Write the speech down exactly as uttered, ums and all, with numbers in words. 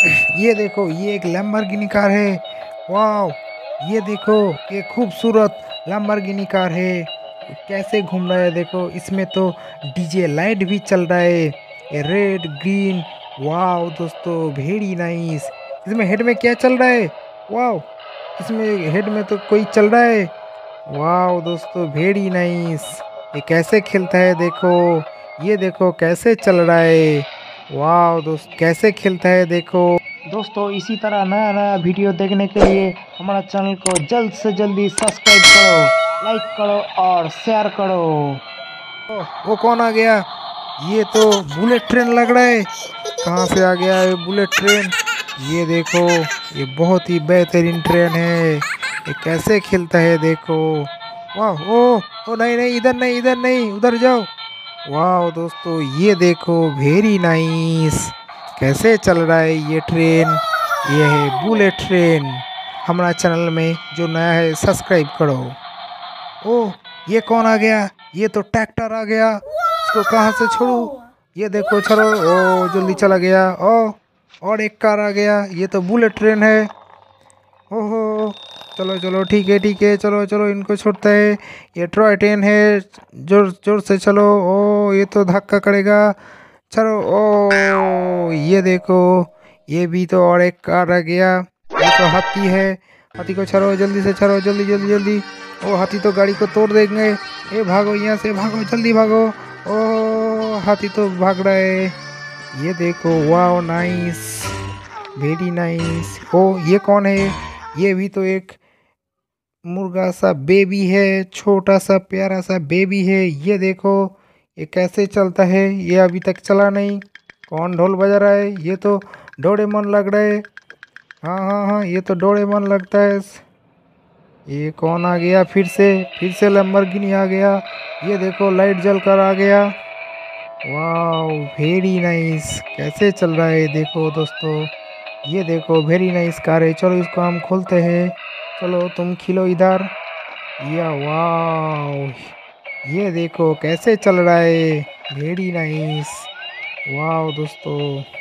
ये देखो, ये एक लैम्बोर्गिनी कार है। वाव, ये देखो, ये खूबसूरत लैम्बोर्गिनी कार है। कैसे घूम रहा है देखो, इसमें तो डीजे लाइट भी चल रहा है, ये रेड ग्रीन। वाव दोस्तों, वेरी नाइस। इसमें हेड में क्या चल रहा है? वाव, इसमें हेड में तो कोई चल रहा है। वाव दोस्तों, वेरी नाइस। ये कैसे खेलता है देखो, ये देखो कैसे चल रहा है। वाव दोस्त, कैसे खेलता है देखो। दोस्तों, इसी तरह नया नया वीडियो देखने के लिए हमारा चैनल को जल्द से जल्दी सब्सक्राइब करो, लाइक करो और शेयर करो। ओ, वो कौन आ गया? ये तो बुलेट ट्रेन लग रहा है। कहाँ से आ गया ये बुलेट ट्रेन? ये देखो, ये बहुत ही बेहतरीन ट्रेन है। ये कैसे खेलता है देखो। वाह, ओ ओ नहीं नहीं, इधर नहीं, इधर नहीं, उधर जाओ। वाह दोस्तों, ये देखो, वेरी नाइस। कैसे चल रहा है ये ट्रेन। ये है बुलेट ट्रेन। हमारा चैनल में जो नया है सब्सक्राइब करो। ओ, ये कौन आ गया? ये तो ट्रैक्टर आ गया। इसको कहाँ से छोड़ू? ये देखो, छोड़ो। ओ, जल्दी चला गया। ओ, और एक कार आ गया। ये तो बुलेट ट्रेन है। ओहो, चलो चलो, ठीक है ठीक है, चलो चलो, इनको छोड़ता है। ये टॉय ट्रेन है, जोर जोर से चलो। ओ, ये तो धक्का करेगा। चलो। ओ, ये देखो, ये भी तो और एक कार आ गया। ये तो हाथी है। हाथी को छोड़ो, जल्दी से छोड़ो, जल्दी जल्दी जल्दी। ओ, हाथी तो गाड़ी को तोड़ देंगे। ए भागो, यहाँ से भागो, जल्दी भागो। ओ, हाथी तो भाग रहा है। ये देखो, वाओ नाइस, वेरी नाइस। ओ, ये कौन है? ये भी तो एक मुर्गा सा बेबी है, छोटा सा प्यारा सा बेबी है। ये देखो, ये कैसे चलता है। ये अभी तक चला नहीं। कौन ढोल बजा रहा है? ये तो डोरेमोन लग रहा है। हाँ हाँ हाँ, ये तो डोरेमोन लगता है। ये कौन आ गया? फिर से फिर से लैम्बोर्गिनी आ गया। ये देखो, लाइट जल कर आ गया। वाह, वेरी नाइस। कैसे चल रहा है देखो दोस्तों। ये देखो, वेरी नाइस कार है। चलो, इसको हम खोलते हैं। चलो, तुम खिलो इधर। या वाह, ये देखो कैसे चल रहा है, वेरी नाइस। वाह दोस्तों।